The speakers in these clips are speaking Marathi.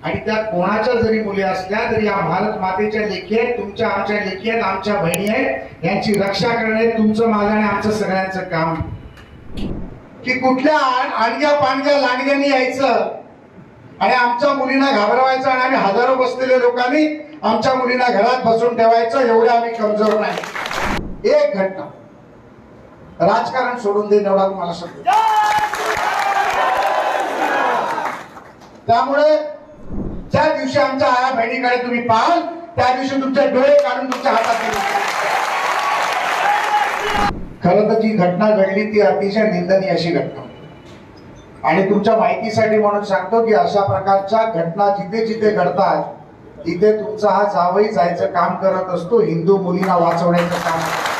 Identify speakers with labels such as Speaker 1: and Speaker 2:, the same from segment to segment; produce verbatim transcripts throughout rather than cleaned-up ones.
Speaker 1: आणि त्या कोणाच्या जरी मुली असल्या तरी या भारत मातेच्या लेखी आहेत, तुमच्या आमच्या लेखी आहेत, आमच्या बहिणी आहेत, यांची रक्षा करणे तुमचं माझं आणि आमचं सगळ्यांचं काम. की कुठल्या आणग्या पाणग्या लांडग्यांनी यायचं आणि आमच्या मुलींना घाबरवायचं आणि आम्ही हजारो बसलेल्या लोकांनी आमच्या मुलींना घरात बसून ठेवायचं, एवढे आम्ही कमजोर नाही. एक घटना राजकारण सोडून देईन एवढा तुम्हाला सांगतो. त्यामुळे ज्या दिवशी आमच्या आया बहिणीकडे तुम्ही पाहाल त्या दिवशी तुमचे डोळे काढून तुमच्या हातात येईल. खरं तर जी घटना घडली ती अतिशय निंदनीय अशी घटना, आणि तुमच्या माहितीसाठी म्हणून सांगतो की अशा प्रकारच्या घटना जिथे जिथे घडतात तिथे तुमचा हा जावई जायचं काम करत असतो, हिंदू मुलींना वाचवण्याचं काम.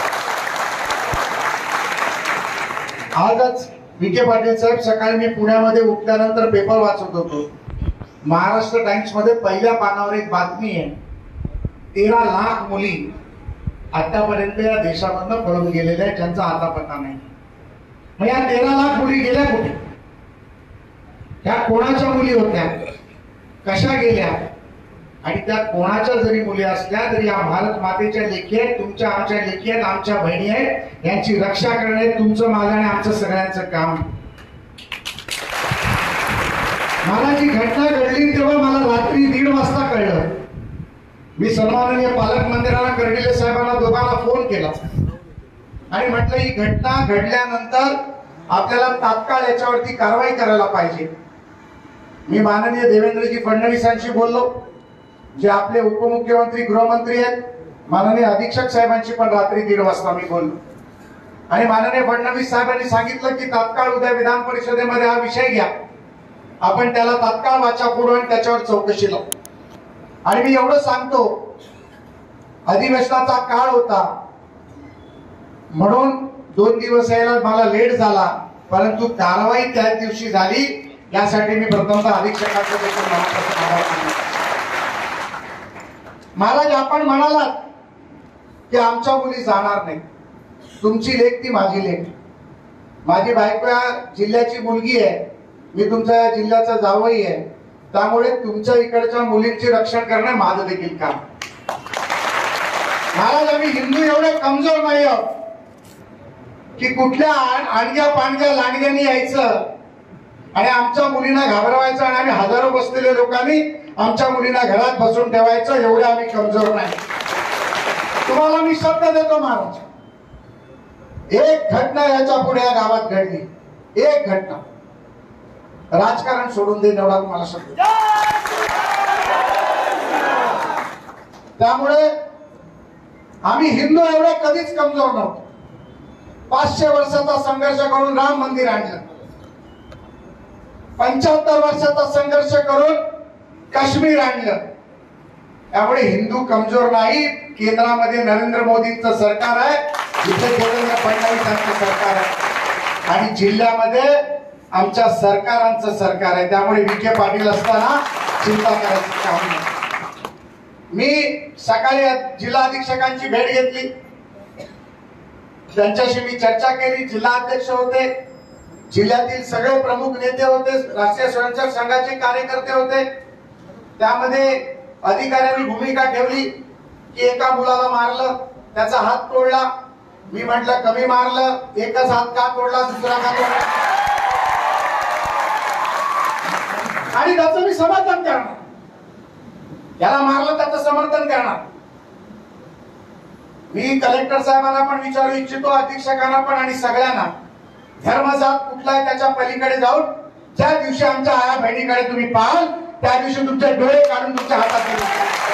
Speaker 1: आजच विखे पाटील साहेब, सकाळी मी पुण्यामध्ये उठल्यानंतर पेपर वाचत होतो. महाराष्ट्र टाइम्स मध्ये पहिल्या पानावर एक बातमी आहे, तेरा लाख मुली आतापर्यंत या देशामधनं पळून गेलेल्या आहेत ज्यांचा आता पत्ता नाही. मग या तेरा लाख मुली गेल्या कुठे? त्या कोणाच्या मुली होत्या, कशा गेल्या? आणि त्या कोणाच्या जरी मुली असल्या तरी या भारत मातेच्या लेखी आहेत, तुमच्या आमच्या लेखी आहेत, आमच्या बहिणी आहेत, यांची रक्षा करणे तुमचं माझं आणि आमचं सगळ्यांचं काम. मला जी घटना घडली तेव्हा मला रात्री दीड वाजता कळलं. मी सन्माननीय पालकमंत्र्यांना, कर्डिले साहेबांना दोघांना फोन केला आणि म्हटलं ही घटना घडल्यानंतर आपल्याला तात्काळ याच्यावरती कारवाई करायला पाहिजे. मी माननीय देवेंद्रजी फडणवीसांशी बोललो, जे आपले उपमुख्यमंत्री गृहमंत्री आहेत, माननीय अधीक्षक साहेबांशी पण रात्री दीड वाजता मी बोललो. आणि माननीय फडणवीस साहेबांनी सांगितलं की तात्काळ उद्या विधान परिषदेमध्ये हा विषय घ्या, आपण त्याला तात्काळ वाचा फोडू आणि त्याच्यावर चौकशी लावू. आणि मी एवढं सांगतो, अधिवेशनाचा काळ होता म्हणून दोन दिवस यायला मला लेट झाला, परंतु कारवाई त्याच दिवशी झाली, यासाठी मी प्रथमतः अधीक्षकांचं देखील मनापासून आभार मानतो. मला जे आपण म्हणालात की आमच्या मुली जाणार नाही, तुमची लेक ती माझी लेक, माझी बायको या जिल्ह्याची मुलगी आहे, मी तुमच्या जिल्ह्याचा जावई आहे, त्यामुळे तुमच्या इकडच्या मुलींचे रक्षण करणं माझं देखील काम. महाराज, आम्ही हिंदू एवढे कमजोर नाही आहोत की कुठल्या आणग्या पाणग्या लांडग्यांनी यायचं आणि आमच्या मुलींना घाबरवायचं आणि आम्ही हजारो बसलेल्या लोकांनी आमच्या मुलींना घरात बसून ठेवायचं, एवढे आम्ही कमजोर नाही. तुम्हाला मी शब्द देतो महाराज, एक घटना याच्या पुढे या गावात घडली, एक घटना राजकारण सोडून देईन एवढा तुम्हाला शब्द. त्यामुळे आम्ही हिंदू एवढे कधीच कमजोर नव्हतो. पाचशे वर्षाचा संघर्ष करून राम मंदिर आणलं, पंच्याहत्तर वर्षाचा संघर्ष करून काश्मीर आणलं. त्यामुळे हिंदू कमजोर नाही. केंद्रामध्ये नरेंद्र मोदींचं सरकार आहे, इथे देवेंद्र फडणवीसांचं सरकार आहे, आणि जिल्ह्यामध्ये आमच्या सरकारांचं सरकार आहे. त्यामुळे विखे पाटील असताना चिंता करायचं काम नाही. मी सकाळी जिल्हा अधीक्षकांची भेट घेतली, त्यांच्याशी मी चर्चा केली. जिल्हा अध्यक्ष होते, जिल्ह्यातील सगळे प्रमुख नेते होते, राष्ट्रीय स्वयंसेवक संघाचे कार्यकर्ते होते. त्यामध्ये अधिकाऱ्यांनी भूमिका ठेवली की एका मुलाला मारलं, त्याचा हात तोडला. मी म्हटलं कमी मारलं, एकच हात का तोडला, दुसरा का तोडला, आणि त्याचं मी समर्थन करणार, याला मारलं त्याचं समर्थन करणार. मी कलेक्टर साहेबांना पण विचारू इच्छितो, अधीक्षकांना पण, आणि सगळ्यांना, धर्मजात कुठला आहे त्याच्या पलीकडे जाऊन ज्या दिवशी आमच्या आया बहिणीकडे तुम्ही पाहाल त्या दिवशी तुमचे डोळे काढून तुमच्या हातात येईल.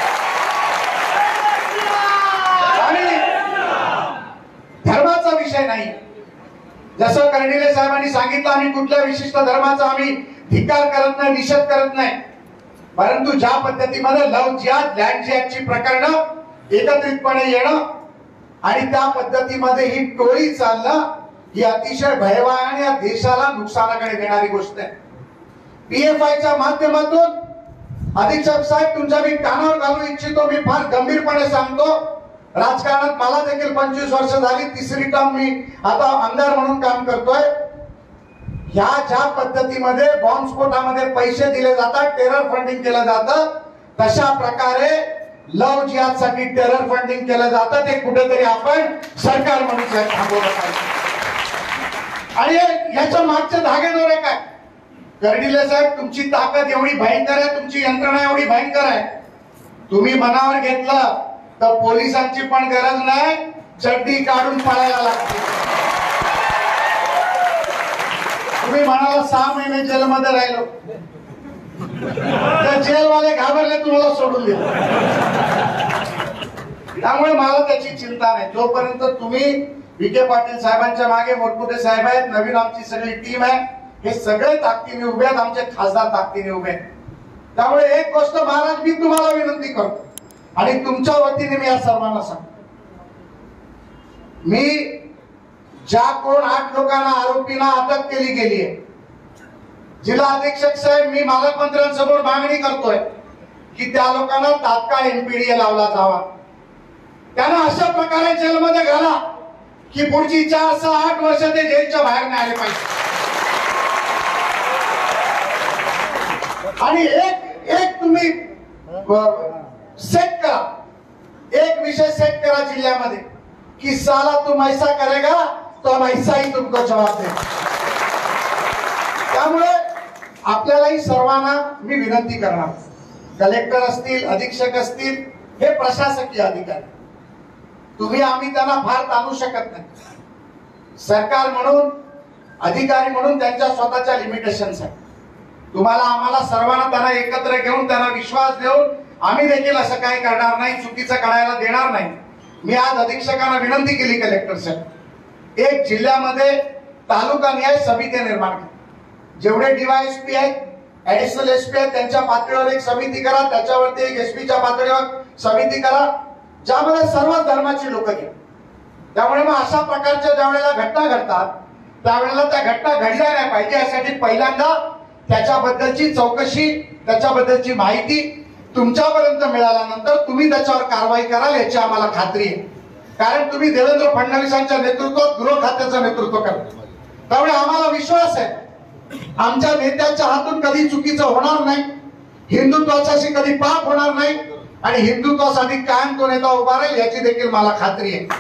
Speaker 1: आणि धर्माचा विषय नाही, जसं कर्डिले साहेबांनी सांगितलं, आम्ही कुठल्या विशिष्ट धर्माचा आम्ही धिक्कार करत नाही, निषेध करत नाही, परंतु ज्या पद्धतीमध्ये लव जिहाद, लँड जिहादची प्रकरणं एकत्रितपणे येणं आणि त्या पद्धतीमध्ये ही टोळी चालणं, ही अतिशय भयावह आणि या देशाला नुकसानाकडे नेणारी गोष्ट आहे. पीएफआयच्या माध्यमातून अधीक्षक साहेब तुमच्या मी कानावर घालू इच्छितो, मी फार गंभीरपणे सांगतो, राजकारणात मला देखील पंचवीस वर्ष झाली, तिसरी टर्म मी आता आमदार म्हणून काम करतोय. ह्या ज्या पद्धतीमध्ये बॉम्बस्फोटामध्ये पैसे दिले जातात, टेरर फंडिंग केलं जातं, तशा प्रकारे लव जिहादसाठी टेरर फंडिंग केलं जातं. ते कुठेतरी आपण सरकार म्हणून थांबवलं पाहिजे. आणि याच्या मागचे धागेदोरे काय? कर्डिले साहेब, तुमची ताकद एवढी भयंकर आहे, तुमची यंत्रणा एवढी भयंकर आहे, तुम्ही मनावर घेतलं तर पोलिसांची पण गरज नाही, चड्डी काढून पळायला लागते. तुम्ही म्हणाला सहा महिने जेलमध्ये राहिलो, तर जेलवाले घाबरले, तुम्हाला सोडून दिलं. त्यामुळे मला त्याची चिंता नाही. जोपर्यंत तुम्ही विखे पाटील साहेबांच्या मागे मोरकुटे साहेब आहेत, नवीन आमची सगळी टीम आहे, हे सगळे ताकदीने उभे आहेत, आमचे खासदार ताकदीने उभे आहेत. त्यामुळे एक गोष्ट महाराज मी तुम्हाला विनंती करतो आणि तुमच्या वतीने मी या सर्वांना सांगतो, मी ज्या कोण आठ लोकांना आरोपींना अटक केली गेली आहे, जिल्हा अधीक्षक साहेब, मी पालकमंत्र्यांसमोर मागणी करतोय की त्या लोकांना तात्काळ एमपीडीए लावला जावा. त्यांना अशा प्रकारे जेलमध्ये घाला की पुढची चार सहा आठ वर्ष ते जेलच्या बाहेर नाही आले पाहिजे. आणि एक एक तुम्ही सेट करा, एक विषय सेट करा जिल्ह्यामध्ये की साला तुम ऐसा करेगा तो हम ऐसा ही तुमको जवाब दे. त्यामुळे आपल्यालाही सर्वांना मी विनंती करणार, कलेक्टर असतील, अधीक्षक असतील, हे प्रशासकीय अधिकारी, तुम्ही आम्ही त्यांना फार ताणू शकत नाही. सरकार म्हणून, अधिकारी म्हणून त्यांच्या स्वतःच्या लिमिटेशन्स आहेत. तुम्हाला आम्हाला सर्वांना त्यांना एकत्र घेऊन त्यांना विश्वास देऊन आम्ही देखील असं काही करणार नाही, चुकीचं करायला देणार नाही. मी आज अधीक्षकांना विनंती केली, कलेक्टर साहेब, एक जिल्ह्यामध्ये तालुका निहाय समिती निर्माण करा. जेवढे डीवायएसपी आहेत, ऍडिशनल एसपी आहेत, त्यांच्या पातळीवर एक समिती करा, त्याच्यावरती एक एसपीच्या पातळीवर समिती करा, ज्यामध्ये सर्व धर्माची लोक घ्या. त्यामुळे मग अशा प्रकारच्या ज्या वेळेला घटना घडतात त्यावेळेला त्या घटना घडल्या नाही पाहिजे, यासाठी पहिल्यांदा त्याच्याबद्दलची चौकशी, त्याच्याबद्दलची माहिती तुमच्यापर्यंत मिळाल्यानंतर तुम्ही त्याच्यावर कारवाई कराल याची आम्हाला खात्री आहे. कारण तुम्ही देवेंद्र फडणवीसांच्या नेतृत्वात गृह खात्याचं नेतृत्व करता. त्यामुळे आम्हाला विश्वास आहे आमच्या नेत्यांच्या हातून कधी चुकीचं होणार नाही, हिंदुत्वाच्याशी कधी पाप होणार नाही आणि हिंदुत्वासाठी कायम तो नेता उभा राहील याची देखील मला खात्री आहे.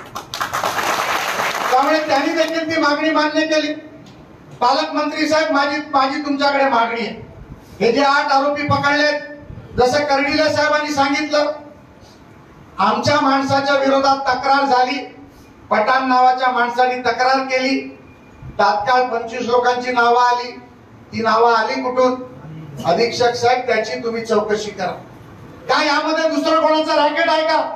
Speaker 1: त्यामुळे त्यांनी देखील ती मागणी मान्य केली. पालकमंत्री साहेब, माझी माझी तुमच्याकडे मागणी आहे, हे जे आठ आरोपी पकडलेत, जसं कर्डिले साहेबांनी सांगितलं, आमच्या माणसाच्या विरोधात तक्रार झाली, पठाण नावाच्या माणसाने तक्रार केली, तात्काळ पंचवीस लोकांची नावं आली. ती नावं आली कुठून? अधीक्षक साहेब, त्याची तुम्ही चौकशी करा. काय यामध्ये दुसरं कोणाचं रॅकेट आहे का?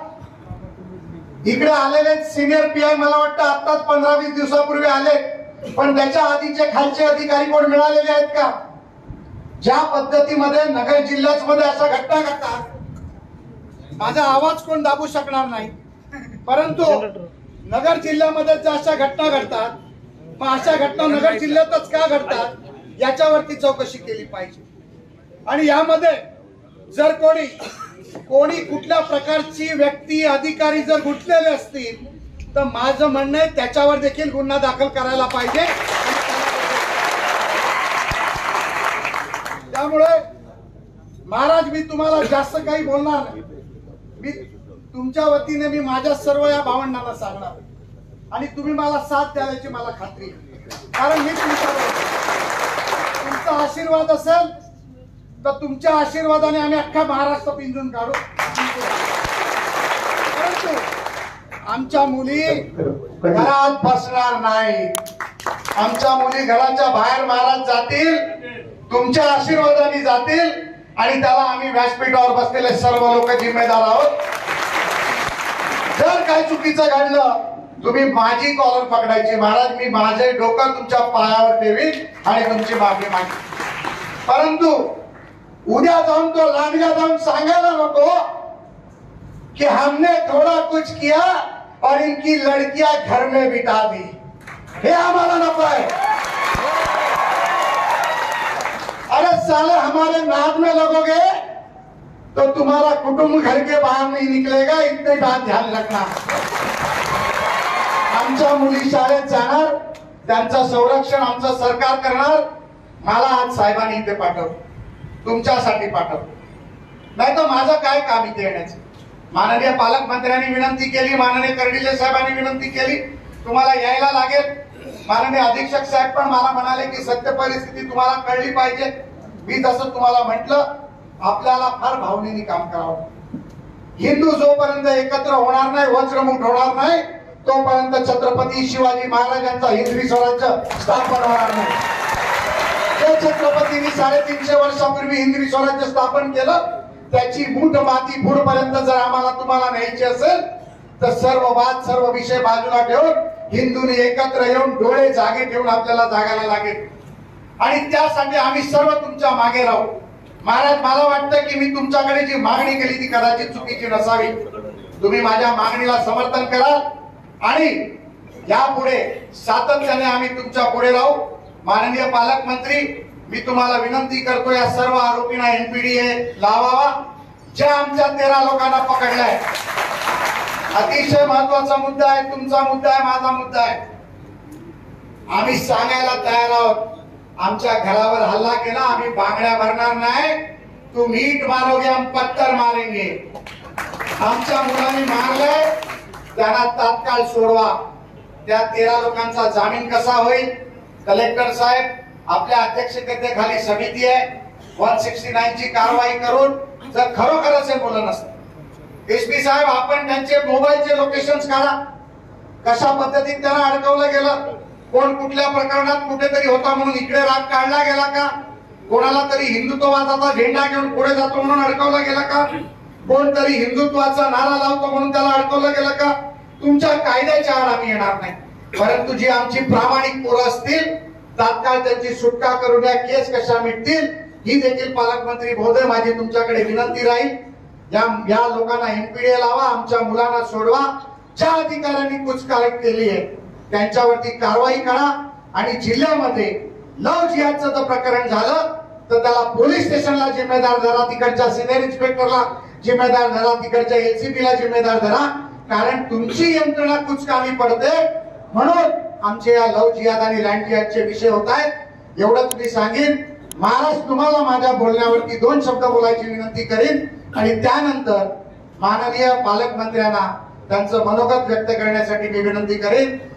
Speaker 1: इकडे आलेले सिनियर पी आय मला वाटतं आत्ताच पंधरा वीस दिवसापूर्वी आले, पण त्याच्या आधीचे खालचे अधिकारी कोण मिळालेले आहेत का? ज्या पद्धतीमध्ये नगर जिल्ह्यामध्ये अशा घटना घडतात, माझा आवाज कोण दाबू शकणार नाही, परंतु नगर जिल्ह्यामध्ये ज्या अशा घटना घडतात, मग अशा घटना नगर जिल्ह्यातच का घडतात याच्यावरती चौकशी केली पाहिजे. आणि यामध्ये जर कोणी कोणी कुठल्या प्रकारची व्यक्ती, अधिकारी जर गुंतलेले असतील तर माझं म्हणणं आहे त्याच्यावर देखील गुन्हा दाखल करायला पाहिजे. त्यामुळे महाराज, मी तुम्हाला जास्त काही बोलणार नाही. मी तुमच्या वतीने मी माझ्या सर्व या भावंडांना सांगणार आणि तुम्ही मला साथ द्यायची मला खात्री आहे. कारण मी तुमचा आशीर्वाद असेल तर तुमच्या आशीर्वादाने आम्ही अख्खा महाराष्ट्र पिंजून काढू. परंतु आमच्या मुली घरात बसणार नाही, आमच्या मुली घराच्या बाहेर महाराज जातील, तुमच्या आशीर्वादाने जातील आणि त्याला आम्ही व्यासपीठावर बसलेले सर्व लोक जिम्मेदार आहोत. जर काय चुकीचं घडलं तुम्ही माझी कॉलर पकडायची महाराज, मी माझे डोकं तुमच्या पायावर ठेवीन आणि तुमची माफी मागेन. परंतु उद्या जाऊन तो लांडगा जाऊन सांगायला नको कि हमने थोड़ा कुछ किया और इनकी लड़कियां घर में बिठा दी. हे आम्हाला नको आहे. अरे साले, हमारे नाद में लगोगे तो तुम्हारा कुटुंब घर के बाहर नहीं निकलेगा, इतनी बात ध्यान रखना. आमच्या मुली शाळेत जाणार, त्यांचं संरक्षण आमचं सरकार करणार. मला आज साहेबांनी इथे पाठवलं, तुमच्यासाठी पाठवलं, नाही तर माझं काय काम इथे येण्याचं. माननीय पालकमंत्र्यांनी विनंती केली, माननीय कर्डिले साहेबांनी विनंती केली, तुम्हाला यायला लागेल. माननीय अधीक्षक साहेब पण मला म्हणाले की सत्य परिस्थिती तुम्हाला कळली पाहिजे. मी जसं तुम्हाला म्हटलं, आपल्याला फार भावनेने काम करावं. हिंदू जोपर्यंत एकत्र होणार नाही, वज्रमुठ होणार नाही, तोपर्यंत छत्रपती शिवाजी महाराजांचा हिंदवी स्वराज्य स्थापन होणार नाही. जे छत्रपतींनी साडेतीनशे वर्षापूर्वी हिंदवी स्वराज्य स्थापन केलं, त्याची मूठ माती पुढपर्यंत जर आम्हाला तुम्हाला न्यायची असेल तर सर्व वाद सर्व विषय बाजूला ठेवून हिंदूंनी एकत्र येऊन डोळे जागे ठेवून आपल्याला जागायला लागेल. आणि त्यासाठी आम्ही सर्व तुमच्या मागे राहू. महाराज, मला वाटतं की मी तुमच्याकडे जी मागणी केली ती कदाचित चुकीची नसावी. तुम्ही माझ्या मागणीला समर्थन कराल आणि यापुढे सातत्याने आम्ही तुमच्या पुढे राहू. माननीय पालकमंत्री, मी तुम्हाला विनंती करतो, या सर्व आरोपींना एनपीडीए लावावा. ज्या आमच्या तेरा लोकांना पकडलाय, अतिशय महत्वाचा मुद्दा आहे, तुमचा मुद्दा आहे, माझा मुद्दा आहे. आम्ही सांगायला तयार आहोत, आमच्या घरावर हल्ला केला, आम्ही बांगड्या भरणार नाही. तू मीठ मारोगे, हम पत्थर मारेंगे. आमच्या मुलांनी मारलंय, त्यांना तात्काळ सोडवा. त्या तेरा लोकांचा जामीन कसा होईल? कलेक्टर साहेब, आपल्या अध्यक्षतेखाली समिती आहे, एकशे उनहत्तर ची कारवाई करून जर खरोखरच हे बोलत नसतं, एसपी साहेब आपण त्यांचे मोबाईलचे लोकेशन्स काढा. कशा पद्धतीत त्यांना अडकवलं गेलं, कोण कुठल्या प्रकरणात कुठेतरी होता म्हणून इकडे राग काढला गेला का, कोणाला तरी हिंदुत्ववादाचा झेंडा घेऊन पुढे जातो म्हणून अडकवला गेला का, कोणतरी हिंदुत्वाचा नारा लावतो म्हणून त्याला अडकवलं गेलं का. तुमच्या कायद्याच्या आड आम्ही येणार नाही, परंतु जी आमची प्रामाणिक पोरं असतील तात्काळ त्यांची सुटका करून या केस कशा मिटतील ही देखील पालकमंत्री महोदय माझी तुमच्याकडे विनंती राहील. या या लोकांना एनपीडीए लावा, आमच्या मुलांना सोडवा. ज्या अधिकाऱ्यांनी कुचकामी केली आहे त्यांच्यावरती कारवाई करा. आणि जिल्ह्यामध्ये लव जिहादचं जर प्रकरण झालं तर त्याला पोलीस स्टेशनला जिम्मेदार धरा, तिकडच्या सिनियर इन्स्पेक्टरला जिम्मेदार धरा, तिकडच्या एलसीपीला जिम्मेदार धरा. कारण तुमची यंत्रणा कुचकामी पडते म्हणून आमचे या लव जिहाद आणि लँड जिहादचे विषय होत आहेत. एवढंच मी सांगेन. महाराज, तुम्हाला माझ्या बोलण्यावरती दोन शब्द बोलायची विनंती करेन आणि त्यानंतर माननीय पालकमंत्र्यांना त्यांचं मनोगत व्यक्त करण्यासाठी मी विनंती करेन.